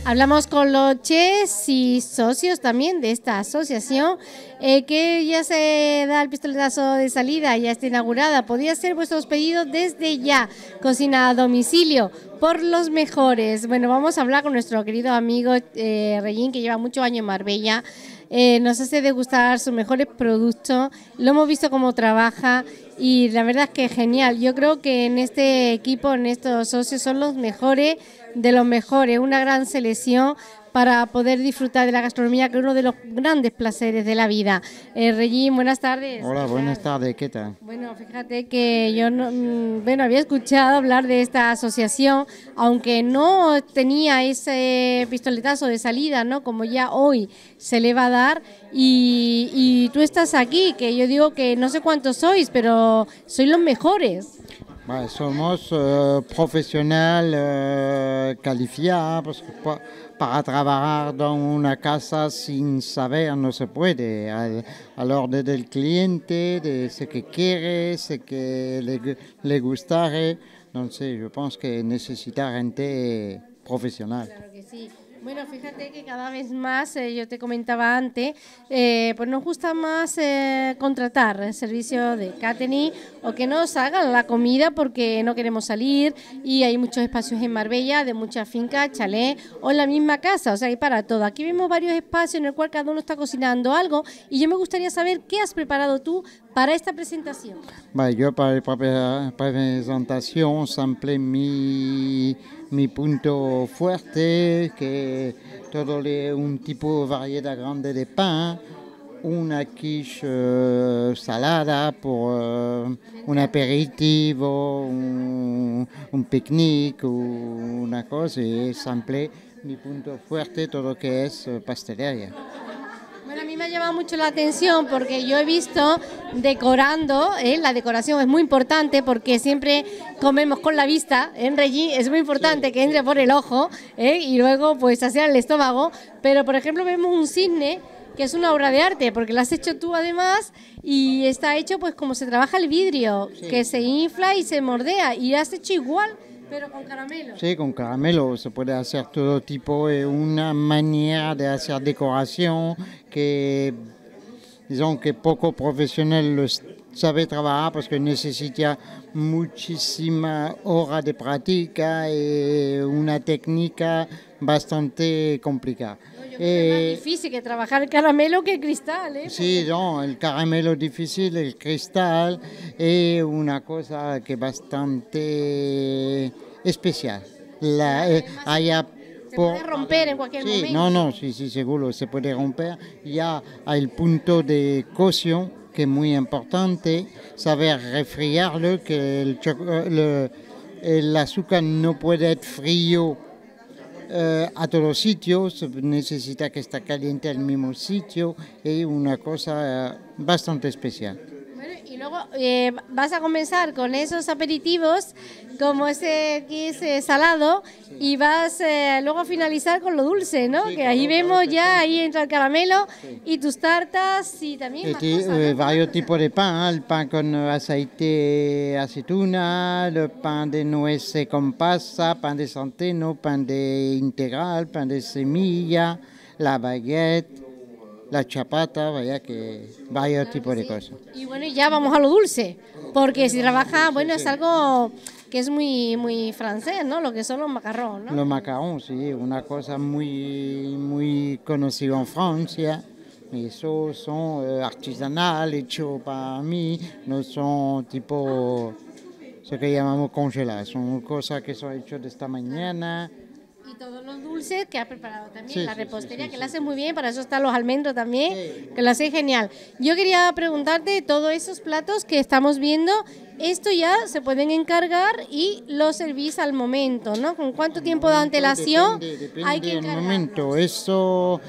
Hablamos con los chefs y socios también de esta asociación, que ya se da el pistoletazo de salida, ya está inaugurada. Podría hacer vuestros pedidos desde ya. Cocina a domicilio por los mejores. Bueno, vamos a hablar con nuestro querido amigo Regín, que lleva muchos años en Marbella. Nos hace degustar sus mejores productos. Lo hemos visto cómo trabaja y la verdad es que es genial. Yo creo que en este equipo, en estos socios, son los mejores de los mejores. Una gran selección para poder disfrutar de la gastronomía, que es uno de los grandes placeres de la vida. Regín, buenas tardes. Hola, buenas tardes, ¿qué tal? Bueno, fíjate que yo había escuchado hablar de esta asociación, aunque no tenía ese pistoletazo de salida, ¿no? Como ya hoy se le va a dar, y tú estás aquí, que yo digo que no sé cuántos sois, pero sois los mejores. Bueno, somos profesionales calificados, porque para trabajar en una casa sin saber no se puede. Al orden del cliente, de ce que quiere, ce que le gustaría. Entonces, yo pienso que necesita gente profesional. Claro que sí. Bueno, fíjate que cada vez más, yo te comentaba antes, pues nos gusta más contratar el servicio de catering o que nos hagan la comida porque no queremos salir, y hay muchos espacios en Marbella de muchas fincas, chalés o en la misma casa, o sea, hay para todo. Aquí vemos varios espacios en el cual cada uno está cocinando algo, y yo me gustaría saber qué has preparado tú para esta presentación. Bueno, yo para la presentación samplé mi punto fuerte, que todo un tipo de variedad grande de pan, una quiche salada por un aperitivo, un picnic, una cosa, y samplé mi punto fuerte, todo lo que es pastelería. Bueno, a mí me ha llamado mucho la atención porque yo he visto decorando, la decoración es muy importante porque siempre comemos con la vista, en Regín es muy importante que entre por el ojo y luego pues hacia el estómago, pero por ejemplo vemos un cisne que es una obra de arte porque lo has hecho tú además, y está hecho pues como se trabaja el vidrio, que se infla y se mordea, y lo has hecho igual, pero con caramelo. Sí, con caramelo se puede hacer todo tipo, de una manera de hacer decoración que, digamos, que poco profesional lo sabe trabajar porque necesita muchísima hora de práctica y una técnica bastante complicada. Yo creo que es más difícil que trabajar el caramelo que el cristal, ¿eh? Sí, no, el caramelo es difícil, el cristal es una cosa que es bastante especial. Se puede romper en cualquier momento. No, sí, seguro, se puede romper. Ya hay el punto de cocción, que es muy importante, saber refriarlo, que el azúcar no puede ser frío a todos sitios, necesita que esté caliente al mismo sitio, es una cosa bastante especial. Bueno, y luego vas a comenzar con esos aperitivos como ese que es salado, y vas luego a finalizar con lo dulce, ¿no? Sí, que ahí claro, vemos claro, ya, sí. ahí entra el caramelo, Sí. y tus tartas y también más cosas, ¿no? Varios tipos de pan, el pan con aceite, aceituna, el pan de nueces con pasa, pan de centeno, pan de integral, pan de semilla, la baguette, la chapata, vaya que varios tipos de cosas. Y bueno, y ya vamos a lo dulce, porque si trabaja, bueno, es algo que es muy muy francés, ¿no? Lo que son los macarrons, ¿no? Los macarons, sí, una cosa muy conocida en Francia. Esos son artesanales, hechos para mí, no son tipo, lo que llamamos congelados, son cosas que son hechas de esta mañana. Y todos los dulces que has preparado también, Sí, la sí, repostería, sí, que sí, la sí. haces muy bien, para eso están los almendros también, Sí. que lo haces genial. Yo quería preguntarte, todos esos platos que estamos viendo, esto ya se pueden encargar y los servís al momento, ¿no? ¿Con cuánto tiempo de antelación Depende hay que del encargarlos? momento. Eso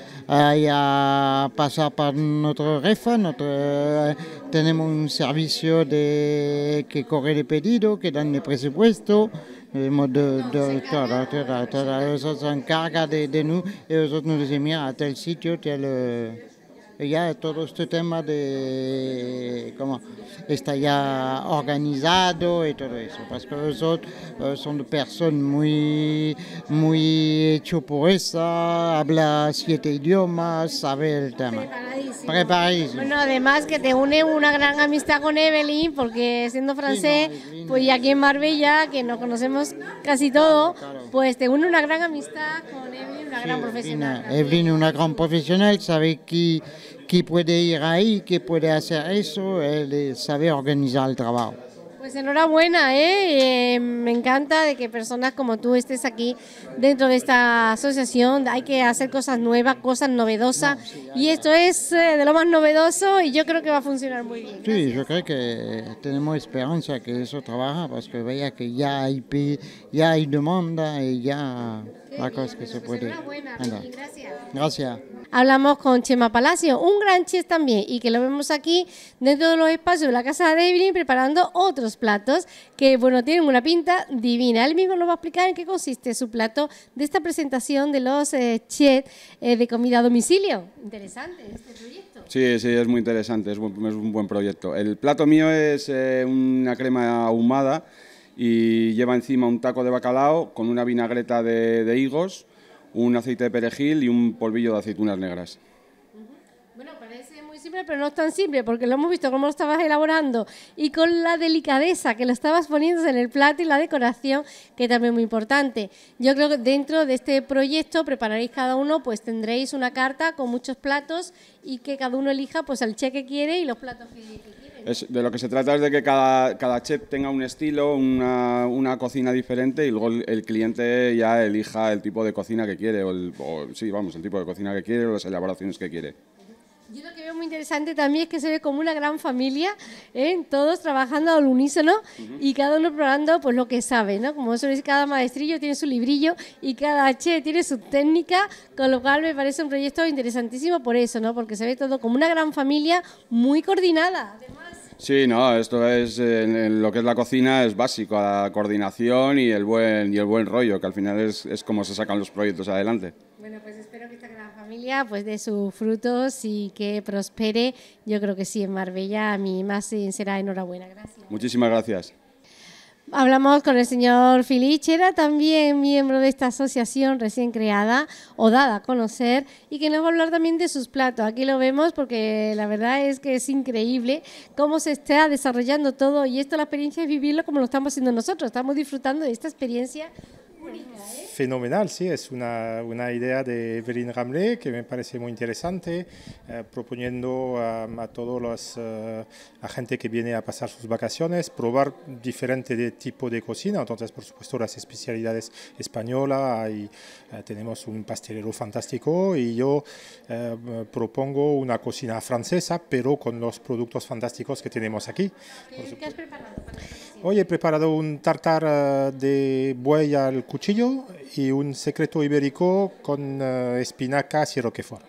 ya pasa por nuestro jefe. Tenemos un servicio que corre de pedido, que dan el presupuesto. Eso se encarga de nosotros, y nosotros nos decimos, mira, a tal sitio, ya todo este tema de cómo está ya organizado y todo eso, porque nosotros son personas muy hecho por esa, habla 7 idiomas, sabe el tema. Preparadísimo. Bueno, además que te une una gran amistad con Evelyn, porque siendo francés, pues y aquí en Marbella, que nos conocemos casi todo, pues te une una gran amistad con Evelyn, una gran profesional. Evelyn es una gran profesional, sabe que puede ir ahí, que puede hacer eso, él sabe organizar el trabajo. Pues enhorabuena, me encanta de que personas como tú estés aquí dentro de esta asociación. Hay que hacer cosas nuevas, cosas novedosas, y esto es de lo más novedoso y yo creo que va a funcionar muy bien. Gracias. Sí, yo creo que tenemos esperanza que eso trabaja, porque vea que ya hay demanda y ya la cosa que se puede. Enhorabuena, gracias. Gracias. Hablamos con Chema Palacio, un gran chef también, y que lo vemos aquí dentro de los espacios de la casa de Evelyn preparando otros platos que, bueno, tienen una pinta divina. Él mismo nos va a explicar en qué consiste su plato de esta presentación de los chefs de comida a domicilio. Interesante este proyecto. Sí, es muy interesante, es un buen proyecto. El plato mío es una crema ahumada y lleva encima un taco de bacalao con una vinagreta de higos, un aceite de perejil y un polvillo de aceitunas negras. Bueno, parece muy simple, pero no es tan simple, porque lo hemos visto cómo lo estabas elaborando y con la delicadeza que lo estabas poniendo en el plato y la decoración, que también es muy importante. Yo creo que dentro de este proyecto prepararéis cada uno, pues tendréis una carta con muchos platos y que cada uno elija pues el chef que quiere y los platos que quiere. De lo que se trata es de que cada chef tenga un estilo, una cocina diferente y luego el cliente ya elija el tipo de cocina que quiere, el tipo de cocina que quiere o las elaboraciones que quiere. Yo lo que veo muy interesante también es que se ve como una gran familia, todos trabajando al unísono y cada uno probando pues lo que sabe, ¿no? Como eso es, cada maestrillo tiene su librillo y cada chef tiene su técnica, con lo cual me parece un proyecto interesantísimo por eso, ¿no? Porque se ve todo como una gran familia muy coordinada, además. Sí, no, esto es en lo que es la cocina es básico, la coordinación y el buen rollo, que al final es como se sacan los proyectos adelante. Bueno, pues espero que esta gran familia pues dé sus frutos y que prospere. Yo creo que sí, en Marbella. A mi más sincera enhorabuena. Gracias. Muchísimas gracias. Hablamos con el señor Filichera, también miembro de esta asociación recién creada o dada a conocer, y que nos va a hablar también de sus platos. Aquí lo vemos porque la verdad es que es increíble cómo se está desarrollando todo, y esto la experiencia es vivirlo como lo estamos haciendo nosotros. Estamos disfrutando de esta experiencia única, Fenomenal, sí, es una idea de Evelyn Ramlé que me parece muy interesante, proponiendo a todos a gente que viene a pasar sus vacaciones, probar diferentes tipos de cocina. Entonces, por supuesto, las especialidades españolas, tenemos un pastelero fantástico y yo propongo una cocina francesa, pero con los productos fantásticos que tenemos aquí. ¿Qué has preparado para esta ocasión? Hoy he preparado un tartar de buey al cuchillo y un secreto ibérico con espinacas y roquefort.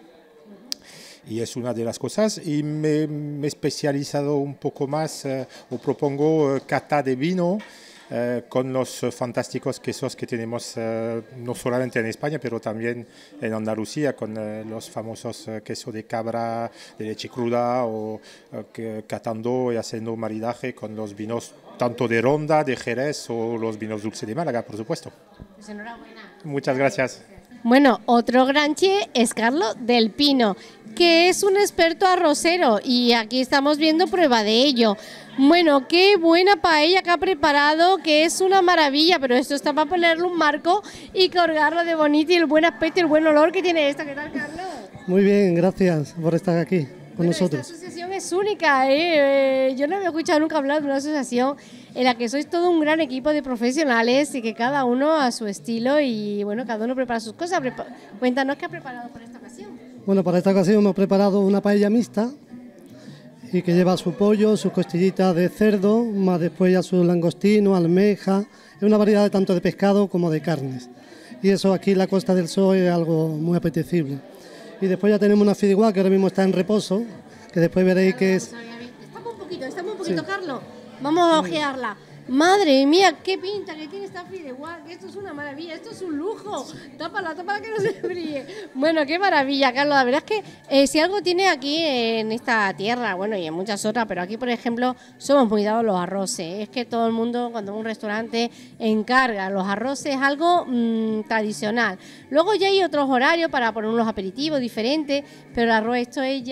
Y es una de las cosas, y me he especializado un poco más, o propongo cata de vino con los fantásticos quesos que tenemos no solamente en España, pero también en Andalucía, con los famosos quesos de cabra, de leche cruda, o catando y haciendo maridaje con los vinos tanto de Ronda, de Jerez o los vinos dulces de Málaga, por supuesto. Pues enhorabuena. Muchas gracias. Bueno, otro gran chef es Carlos del Pino, que es un experto arrocero, y aquí estamos viendo prueba de ello. Bueno, qué buena paella que ha preparado, que es una maravilla, pero esto está para ponerle un marco y colgarlo de bonito, y el buen aspecto y el buen olor que tiene esto. ¿Qué tal, Carlos? Muy bien, gracias por estar aquí con nosotros. Esta asociación es única, yo no había escuchado nunca hablar de una asociación en la que sois todo un gran equipo de profesionales y que cada uno a su estilo y bueno, cada uno prepara sus cosas. Cuéntanos qué has preparado para esta ocasión. Bueno, para esta ocasión hemos preparado una paella mixta y que lleva su pollo, sus costillitas de cerdo, más después ya su langostino, almeja, es una variedad tanto de pescado como de carnes. Y eso aquí en la Costa del Sol es algo muy apetecible. Y después ya tenemos una fideuá que ahora mismo está en reposo, que después veréis que es... Estamos un poquito, sí. Carlos. Vamos a ojearla. Madre mía, qué pinta que tiene esta fideuá, que esto es una maravilla, esto es un lujo. Tápala que no se brille. Bueno, qué maravilla, Carlos. La verdad es que si algo tiene aquí en esta tierra, bueno, y en muchas otras, pero aquí, por ejemplo, somos muy dados los arroces. Es que todo el mundo, cuando un restaurante encarga los arroces, es algo tradicional. Luego ya hay otros horarios para poner unos aperitivos diferentes, pero el arroz, esto es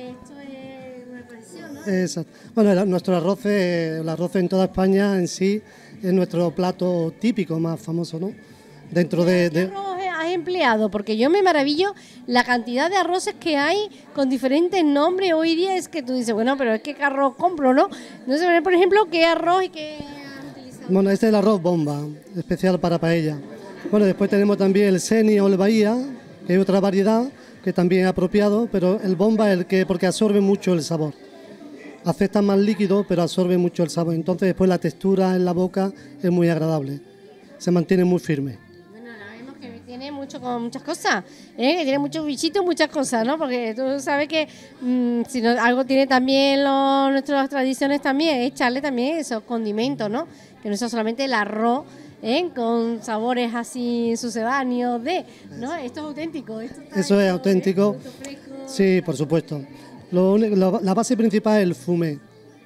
una tradición, ¿no? Exacto. Bueno, nuestro arroz, el arroz en toda España en sí es nuestro plato típico más famoso, ¿no? Dentro ¿Qué arroz has empleado? Porque yo me maravillo la cantidad de arroces que hay con diferentes nombres. Hoy día es que tú dices, bueno, pero es que ¿qué arroz compro, no? No sé, por ejemplo, ¿qué arroz y qué han utilizado? Bueno, este es el arroz bomba, especial para paella. Bueno, después tenemos también el Seni o el Bahía, que es otra variedad que también es apropiado, pero el bomba es el que, porque absorbe mucho el sabor. Acepta más líquido, pero absorbe mucho el sabor. Entonces después la textura en la boca es muy agradable. Se mantiene muy firme. Bueno, ahora vemos que tiene muchas cosas, que tiene muchos bichitos, muchas cosas, ¿no? Porque tú sabes que si no, algo tiene también nuestras tradiciones también, es echarle también esos condimentos, ¿no? Que no sea solamente el arroz, con sabores así sucedáneos ¿no? Esto es auténtico. Eso es auténtico. Sí, por supuesto. La base principal es el fumé.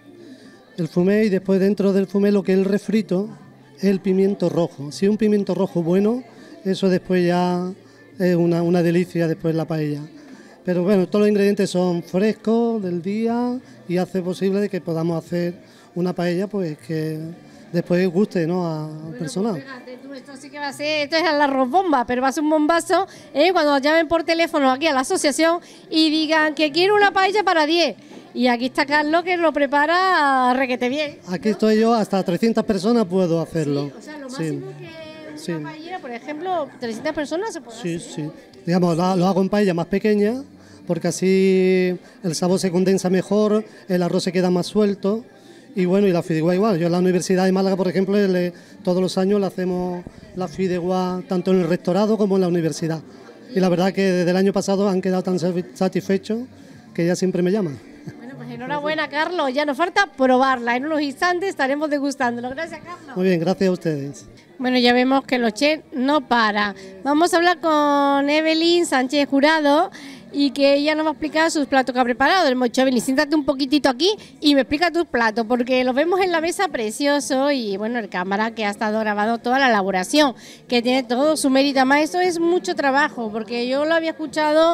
El fumé, y después dentro del fumé lo que es el refrito es el pimiento rojo. Si es un pimiento rojo bueno, eso después ya es una delicia después la paella. Pero bueno, todos los ingredientes son frescos del día y hace posible de que podamos hacer una paella pues que después guste, ¿no?, al personal. Pues fíjate, esto sí que va a ser, esto es el arroz bomba, pero va a ser un bombazo cuando llamen por teléfono aquí a la asociación y digan que quiero una paella para 10. Y aquí está Carlos que lo prepara requete bien, ¿no? Aquí estoy yo, hasta 300 personas puedo hacerlo. Sí, o sea, lo máximo que una paellera, por ejemplo, 300 personas se puede hacer. Sí. Digamos, lo hago en paella más pequeña, porque así el sabor se condensa mejor, el arroz se queda más suelto. Y bueno, y la fideuá igual. Yo en la Universidad de Málaga, por ejemplo, todos los años le hacemos la fideuá tanto en el rectorado como en la universidad. Y la verdad que desde el año pasado han quedado tan satisfechos que ya siempre me llaman. Bueno, pues enhorabuena, Carlos. Ya nos falta probarla. En unos instantes estaremos degustándolo. Gracias, Carlos. Muy bien, gracias a ustedes. Bueno, ya vemos que los chefs no para. Vamos a hablar con Evelyn Sánchez Jurado y que ella nos va a explicar sus platos que ha preparado. Evelyn, siéntate un poquitito aquí y me explica tus platos, porque los vemos en la mesa precioso y bueno, el cámara que ha estado grabando toda la elaboración, que tiene todo su mérito. Además, esto es mucho trabajo, porque yo lo había escuchado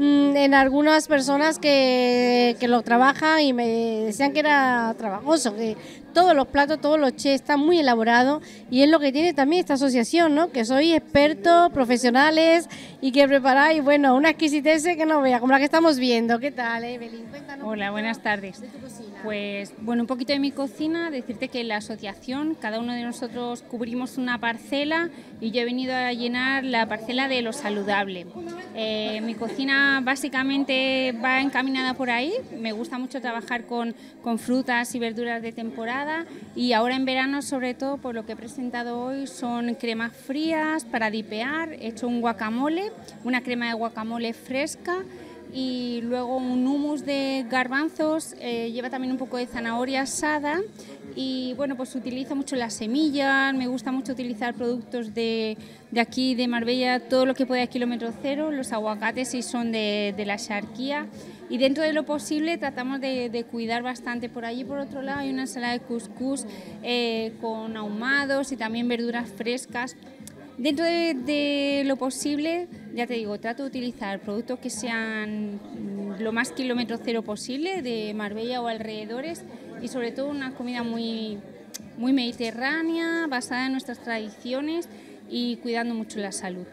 en algunas personas que lo trabajan y me decían que era trabajoso, que todos los platos, todos los chefs están muy elaborados y es lo que tiene también esta asociación, ¿no? Que sois expertos, profesionales y que preparáis, bueno, una exquisitez que no vea, como la que estamos viendo. ¿Qué tal, Evelyn? Cuéntanos. Hola, buenas tardes. De tu cocina. Pues, bueno, un poquito de mi cocina, decirte que en la asociación, cada uno de nosotros cubrimos una parcela y yo he venido a llenar la parcela de lo saludable. Mi cocina básicamente va encaminada por ahí, me gusta mucho trabajar con frutas y verduras de temporada y ahora en verano, sobre todo, por lo que he presentado hoy, son cremas frías para dipear, he hecho un guacamole, una crema de guacamole fresca y luego un hummus de garbanzos, lleva también un poco de zanahoria asada y bueno, pues utilizo mucho las semillas, me gusta mucho utilizar productos de aquí, de Marbella, todo lo que pueda de kilómetro cero, los aguacates si son de la Xarquía y dentro de lo posible tratamos de cuidar bastante. Por allí, por otro lado, hay una ensalada de cuscús con ahumados y también verduras frescas. Dentro de lo posible, ya te digo, trato de utilizar productos que sean lo más kilómetro cero posible de Marbella o alrededores y sobre todo una comida muy mediterránea, basada en nuestras tradiciones y cuidando mucho la salud.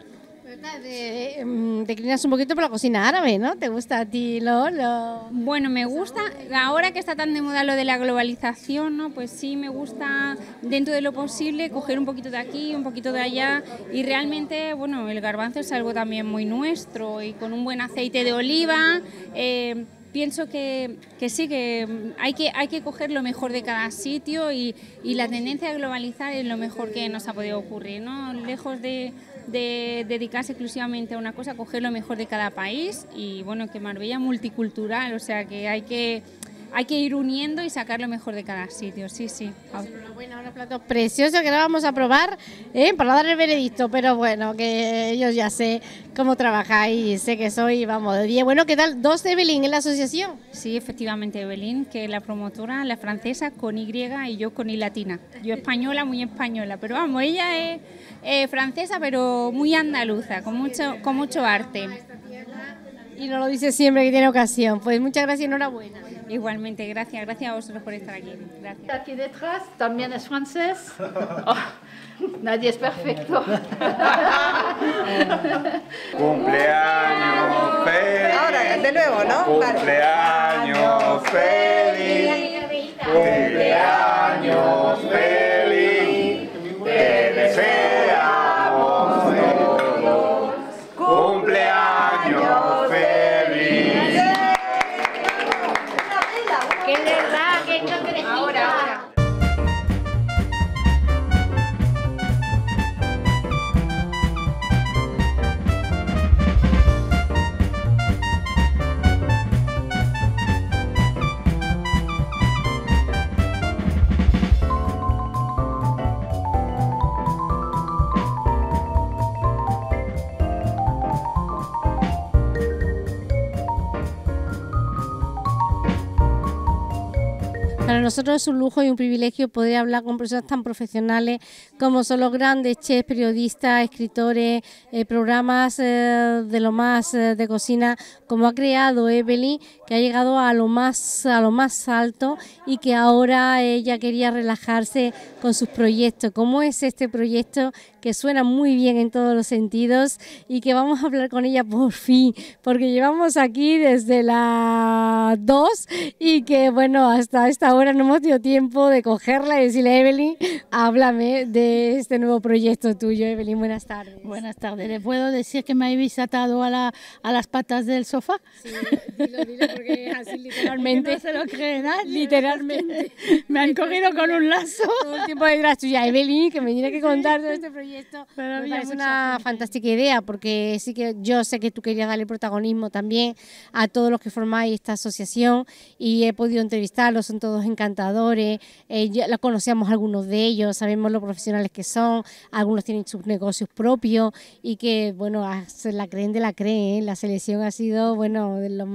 Te inclinas un poquito por la cocina árabe, ¿no? ¿Te gusta a ti Bueno, me gusta, ahora que está tan de moda lo de la globalización, ¿no? Pues sí me gusta, dentro de lo posible, coger un poquito de aquí, un poquito de allá y realmente, bueno, el garbanzo es algo también muy nuestro y con un buen aceite de oliva, pienso que sí, que hay que coger lo mejor de cada sitio y la tendencia a globalizar es lo mejor que nos ha podido ocurrir, ¿no? Lejos de dedicarse exclusivamente a una cosa, coger lo mejor de cada país y bueno, que Marbella es multicultural, o sea que hay que hay que ir uniendo y sacar lo mejor de cada sitio, sí, sí. Bueno, unos platos preciosos que ahora vamos a probar para dar el veredicto, pero bueno, que yo ya sé cómo trabajáis, sé que soy, vamos, de 10. Bueno, ¿qué tal? ¿Dos de Evelyn en la asociación? Sí, efectivamente, Evelyn, que es la promotora, la francesa con Y y yo con I latina. Yo española, muy española, pero vamos, ella es francesa, pero muy andaluza, con mucho arte. Y nos lo dice siempre que tiene ocasión. Pues muchas gracias y enhorabuena. Igualmente, gracias a vosotros por estar aquí. Gracias. Aquí detrás también es francés. Oh, nadie es perfecto. Cumpleaños feliz. Ahora, de nuevo, ¿no? Cumpleaños feliz. Cumpleaños feliz. Te deseamos todos. Cumpleaños feliz. Que es verdad, que no te ahora. Para nosotros es un lujo y un privilegio poder hablar con personas tan profesionales como son los grandes chefs, periodistas, escritores, programas de lo más de cocina, como ha creado Evelyn, que ha llegado a lo más alto y que ahora ella quería relajarse con sus proyectos. ¿Cómo es este proyecto que suena muy bien en todos los sentidos y que vamos a hablar con ella por fin, porque llevamos aquí desde las 2 y que bueno, hasta esta hora no hemos tenido tiempo de cogerla y decirle, Evelyn, háblame de este nuevo proyecto tuyo. Evelyn, buenas tardes. Buenas tardes. ¿Le puedo decir que me habéis atado a las patas del sofá? Sí, dilo porque es así literalmente. No se lo cree nadie. Literalmente. Me han cogido con un lazo. Todo el tiempo detrás tuya, Evelyn, que me tiene que contar todo este proyecto. Pero me parece una fantástica idea, porque sí que yo sé que tú querías darle protagonismo también a todos los que formáis esta asociación y he podido entrevistarlos, son todos encantadores, ya conocíamos algunos de ellos, sabemos lo profesionales que son, algunos tienen sus negocios propios y que, bueno, se la creen de la creen, la selección ha sido, bueno, de lo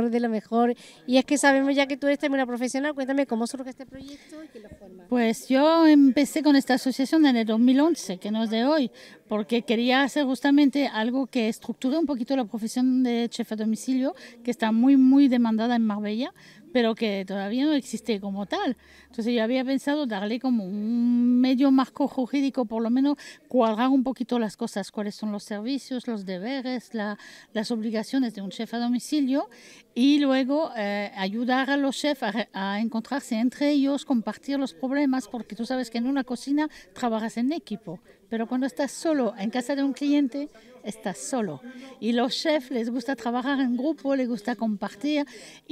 mejor y es que sabemos ya que tú eres también una profesional. Cuéntame cómo surge este proyecto y quién lo forma. Pues yo empecé con esta asociación en el 2011, que no es de hoy, porque quería hacer justamente algo que estructure un poquito la profesión de chef a domicilio, que está muy, muy demandada en Marbella, pero que todavía no existe como tal. Entonces yo había pensado darle como un medio marco jurídico, por lo menos cuadrar un poquito las cosas, cuáles son los servicios, los deberes, las obligaciones de un chef a domicilio y luego ayudar a los chefs a encontrarse entre ellos, compartir los problemas, porque tú sabes que en una cocina trabajas en equipo, pero cuando estás solo en casa de un cliente, estás solo. Y los chefs les gusta trabajar en grupo, les gusta compartir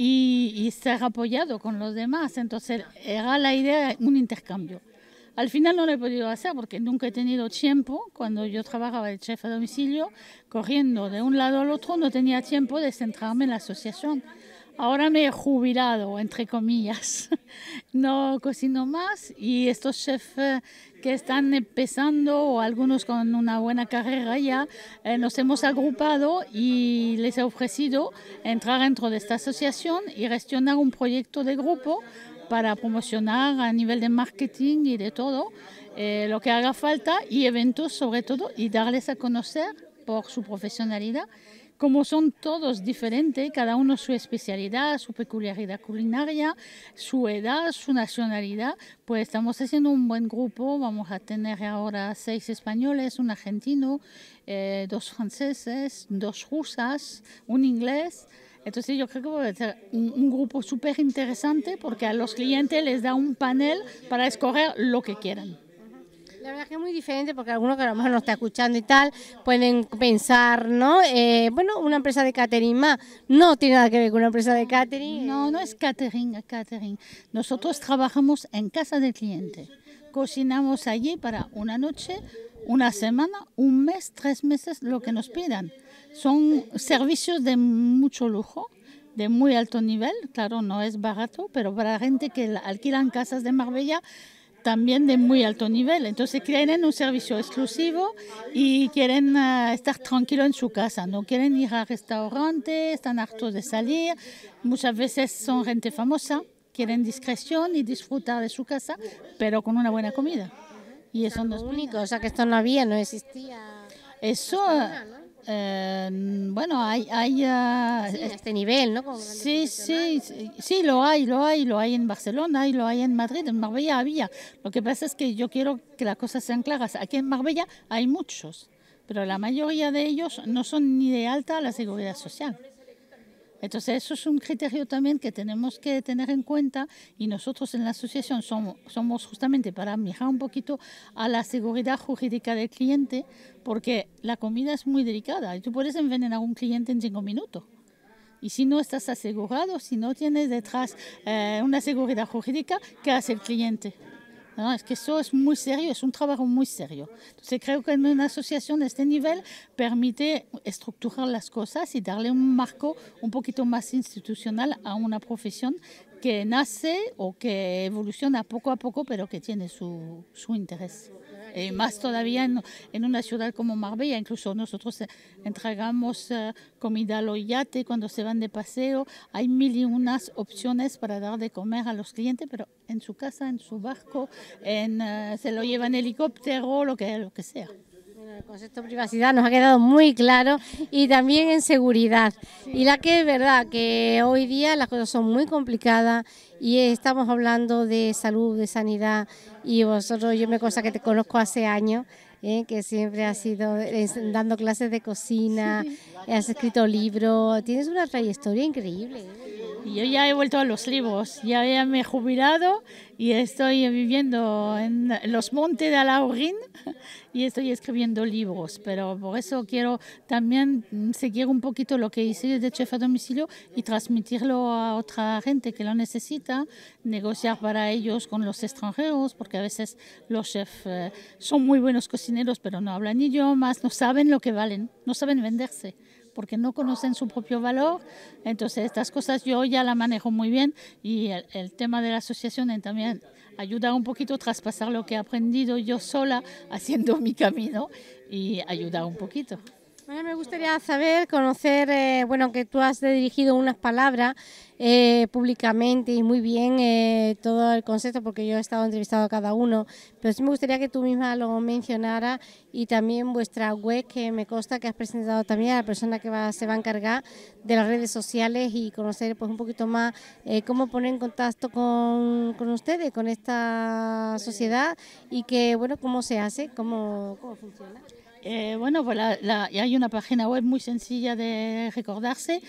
y ser apoyado con los demás. Entonces era la idea, un intercambio. Al final no lo he podido hacer porque nunca he tenido tiempo. Cuando yo trabajaba de chef a domicilio, corriendo de un lado al otro, no tenía tiempo de centrarme en la asociación. Ahora me he jubilado, entre comillas. No cocino más y estos chefs que están empezando o algunos con una buena carrera ya, nos hemos agrupado y les he ofrecido entrar dentro de esta asociación y gestionar un proyecto de grupo para promocionar a nivel de marketing y de todo lo que haga falta y eventos sobre todo y darles a conocer por su profesionalidad. Como son todos diferentes, cada uno su especialidad, su peculiaridad culinaria, su edad, su nacionalidad, pues estamos haciendo un buen grupo. Vamos a tener ahora 6 españoles, un argentino, 2 franceses, 2 rusas, un inglés. Entonces yo creo que va a ser un grupo súper interesante porque a los clientes les da un panel para escoger lo que quieran. La verdad es que es muy diferente porque algunos que a lo mejor nos está escuchando y tal pueden pensar, ¿no? Bueno, una empresa de catering más no tiene nada que ver con una empresa de catering. No, no es catering. Nosotros trabajamos en casa del cliente. Cocinamos allí para una noche, una semana, un mes, 3 meses, lo que nos pidan. Son servicios de mucho lujo, de muy alto nivel, claro, no es barato, pero para gente que alquilan casas de Marbella, también de muy alto nivel. Entonces quieren un servicio exclusivo y quieren estar tranquilo en su casa, no quieren ir al restaurante, están hartos de salir, muchas veces son gente famosa, quieren discreción y disfrutar de su casa, pero con una buena comida. Y eso no es único, o sea que esto no había, no existía. Eso, bueno, hay sí, a este nivel, ¿no? Sí, lo hay en Barcelona y lo hay en Madrid, en Marbella había. Lo que pasa es que yo quiero que las cosas sean claras. Aquí en Marbella hay muchos, pero la mayoría de ellos no son ni de alta la seguridad social. Entonces eso es un criterio también que tenemos que tener en cuenta y nosotros en la asociación somos justamente para mirar un poquito a la seguridad jurídica del cliente, porque la comida es muy delicada y tú puedes envenenar a un cliente en 5 minutos. Y si no estás asegurado, si no tienes detrás una seguridad jurídica, ¿qué hace el cliente? No, es que eso es muy serio, es un trabajo muy serio. Entonces creo que en una asociación de este nivel permite estructurar las cosas y darle un marco un poquito más institucional a una profesión que nace o que evoluciona poco a poco, pero que tiene su interés. Más todavía en una ciudad como Marbella, incluso nosotros entregamos comida al yate cuando se van de paseo. Hay mil y unas opciones para dar de comer a los clientes, pero en su casa, en su barco, se lo lleva en helicóptero, lo que sea. El concepto de privacidad nos ha quedado muy claro y también en seguridad. Y la que es verdad que hoy día las cosas son muy complicadas y estamos hablando de salud, de sanidad y vosotros, yo me consta que te conozco hace años, que siempre has ido dando clases de cocina, has escrito libros, tienes una trayectoria increíble. Yo ya he vuelto a los libros, ya me he jubilado y estoy viviendo en los montes de Alhaurín y estoy escribiendo libros, pero por eso quiero también seguir un poquito lo que hice de chef a domicilio y transmitirlo a otra gente que lo necesita, negociar para ellos con los extranjeros, porque a veces los chefs son muy buenos cocineros, pero no hablan idiomas, no saben lo que valen, no saben venderse, porque no conocen su propio valor. Entonces estas cosas yo ya la manejo muy bien y el tema de la asociación también ayuda un poquito a traspasar lo que he aprendido yo sola haciendo mi camino y ayudar un poquito. Bueno, me gustaría saber, conocer, bueno, que tú has dirigido unas palabras públicamente y muy bien todo el concepto, porque yo he estado entrevistado a cada uno, pero sí me gustaría que tú misma lo mencionaras y también vuestra web, que me consta que has presentado también a la persona que se va a encargar de las redes sociales y conocer pues un poquito más cómo poner en contacto con ustedes, con esta sociedad y que, bueno, cómo se hace, cómo funciona. Bueno, pues hay una página web muy sencilla de recordarse,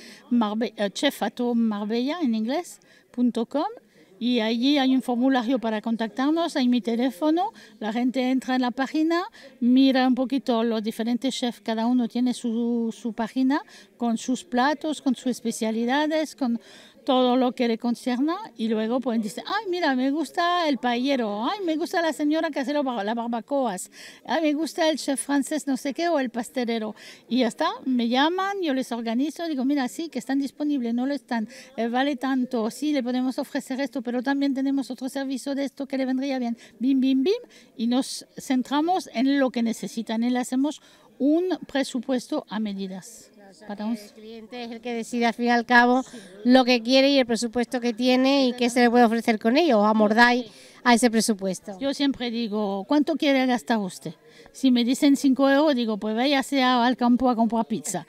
chefatomarbella en inglés.com, y allí hay un formulario para contactarnos, hay mi teléfono, la gente entra en la página, mira un poquito los diferentes chefs, cada uno tiene su página con sus platos, con sus especialidades, con todo lo que le concierna, y luego pues dice, ay, mira, me gusta el paellero, ay, me gusta la señora que hace las barbacoas, ay, me gusta el chef francés no sé qué o el pastelero, y ya está, me llaman, yo les organizo, digo, mira, sí, que están disponibles, no lo están, vale tanto, sí, le podemos ofrecer esto, pero también tenemos otro servicio de esto que le vendría bien, bim, bim, bim, y nos centramos en lo que necesitan y le hacemos un presupuesto a medidas. El cliente es el que decide al fin y al cabo lo que quiere y el presupuesto que tiene y qué se le puede ofrecer con ello, o amordáis a ese presupuesto. Yo siempre digo, ¿cuánto quiere gastar usted? Si me dicen 5 euros, digo, pues váyase al campo a comprar pizza.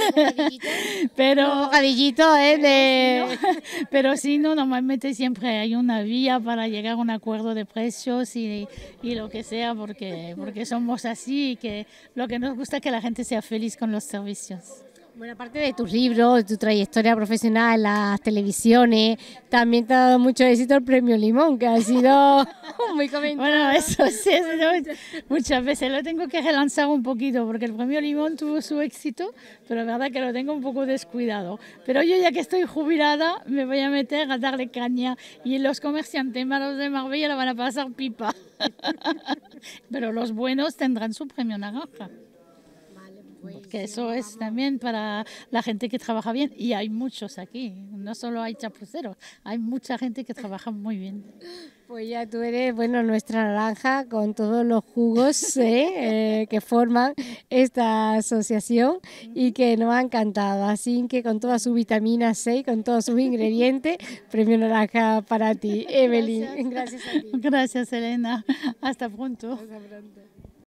Pero bocadillito, pero si no, normalmente siempre hay una vía para llegar a un acuerdo de precios y lo que sea, porque somos así y que lo que nos gusta es que la gente sea feliz con los servicios. Bueno, aparte de tus libros, de tu trayectoria profesional en las televisiones, también te ha dado mucho éxito el Premio Limón, que ha sido muy comentado. Bueno, eso sí, muchas veces lo tengo que relanzar un poquito, porque el Premio Limón tuvo su éxito, pero es verdad que lo tengo un poco descuidado. Pero yo, ya que estoy jubilada, me voy a meter a darle caña, y los comerciantes malos de Marbella la van a pasar pipa. Pero los buenos tendrán su Premio Naranja. porque eso es también para la gente que trabaja bien, y hay muchos aquí, no solo hay chapuceros, hay mucha gente que trabaja muy bien. Pues ya tú eres, bueno, nuestra naranja con todos los jugos que forman esta asociación y que nos ha encantado. Así que con toda su vitamina C y con todos sus ingredientes, premio naranja para ti, Evelyn. Gracias a ti. Gracias, Elena. Hasta pronto. Hasta pronto.